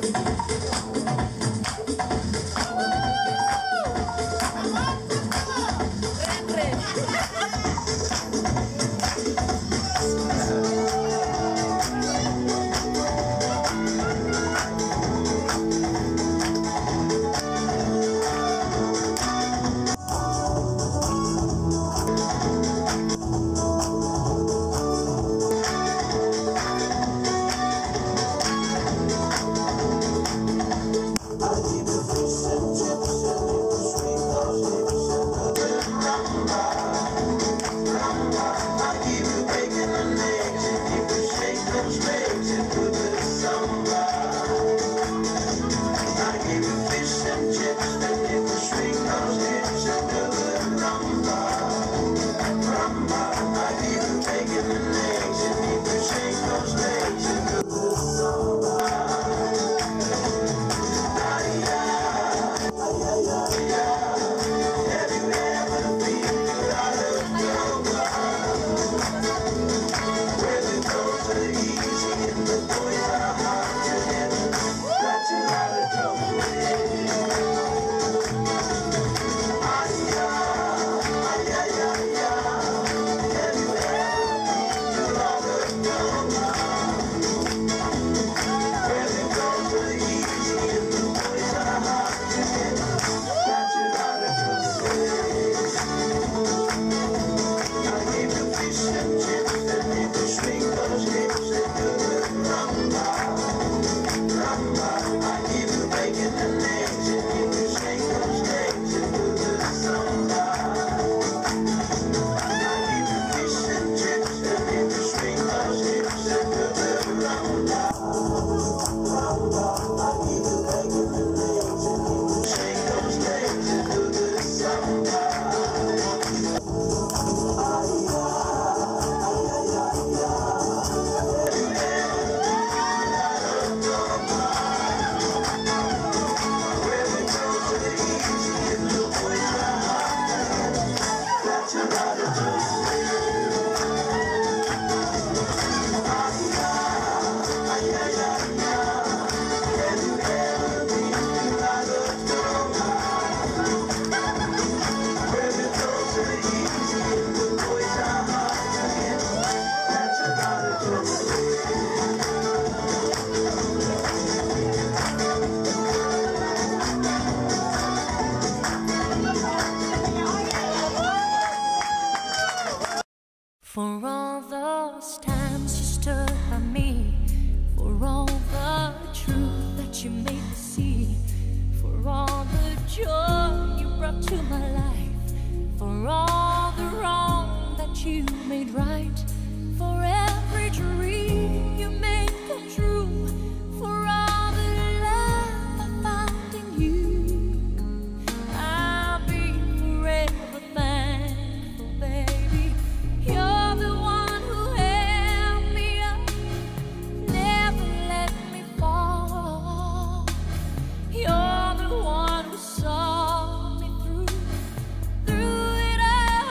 For all those times you stood by me, for all the truth that you made me see, for all the joy you brought to my life, for all the wrong that you made right, for every dream you made come true, for all the love I found in you, I'll be forever thankful, baby. You're the one who held me up, never let me fall. You're the one who saw me through it all.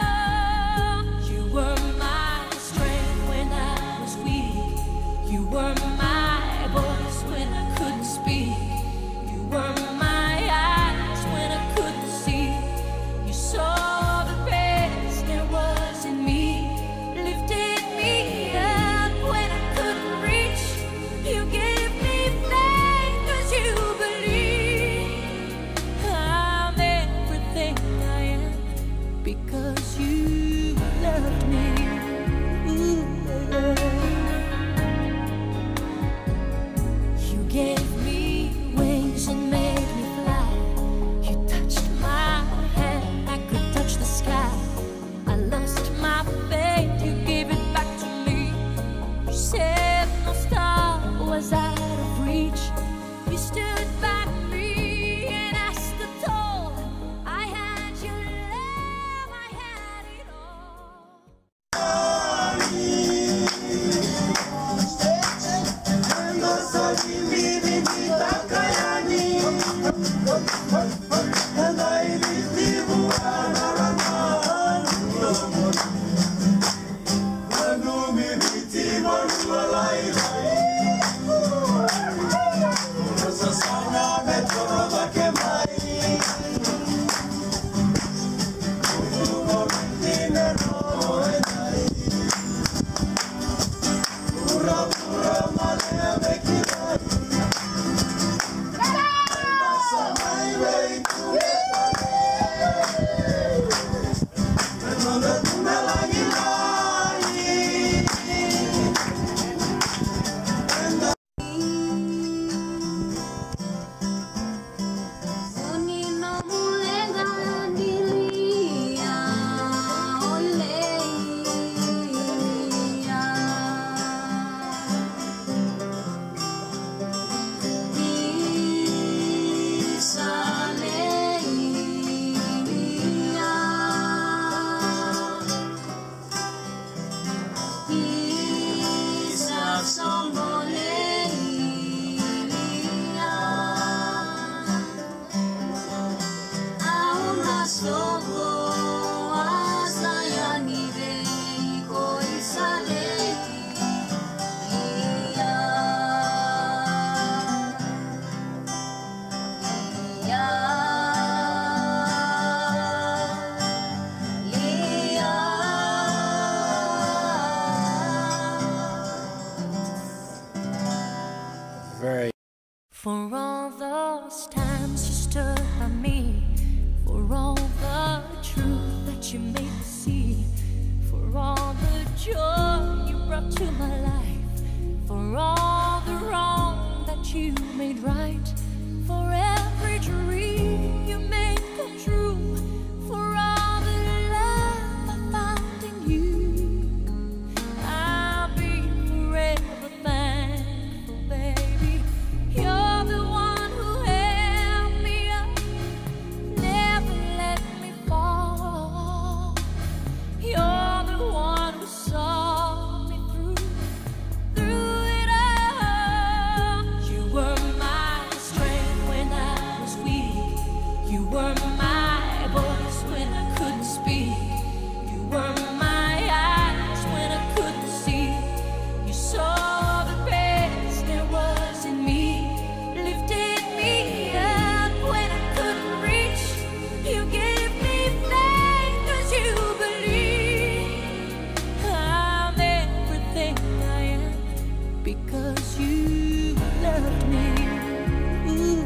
For all those times you stood by me, for all the truth that you made me see, for all the joy you brought to my life, for all the wrong that you made right, for every dream you made come true, for all the love I found in you, I'll be forever thankful, baby. You're the one who held me up, never let me fall. You're the one who saw me through it all. You were my strength when I was weak. You were my voice when I couldn't speak. You were my eyes when I couldn't see. You saw the best there was in me, lifted me up when I couldn't reach. You gave me faith 'cause you believe I'm everything I am because you loved me. Ooh.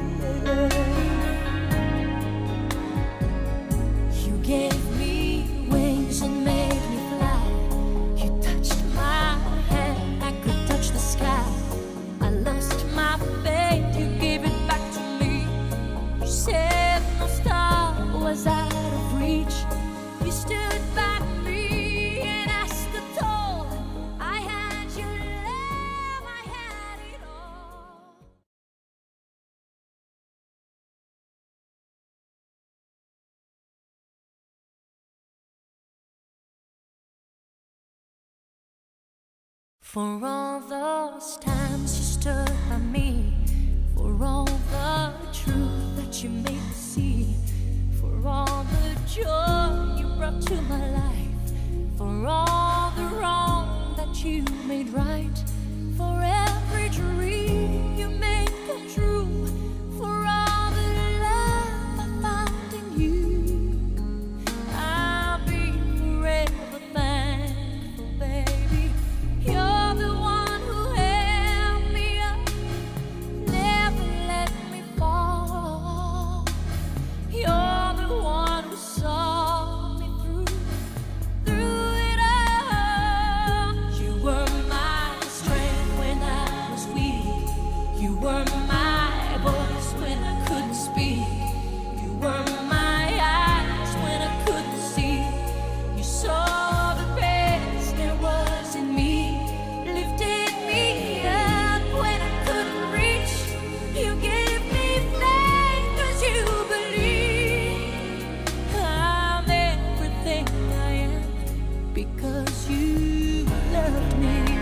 You gave me wings and made me fly. You touched my hand, I could touch the sky. I lost my faith, you gave it back to me. You said no star was out of reach. You stood by me and I stood tall. I had your love, I had it all. For all those times you stood by me, for all the truth that you made me see, for all the joy you brought to my life, for all the wrong that you made right, for every dream you made come true, for all the love I found in you, I'll be forever thankful, baby. You're the one who held me up, never let me fall. You're the one who saw me through it all. You were my strength when I was weak. You were my voice when I couldn't speak. You were my eyes when I couldn't see. You saw the best there was in me, lifted me up when I couldn't reach. You gave me faith 'cause you believe I'm everything I am because you loved me.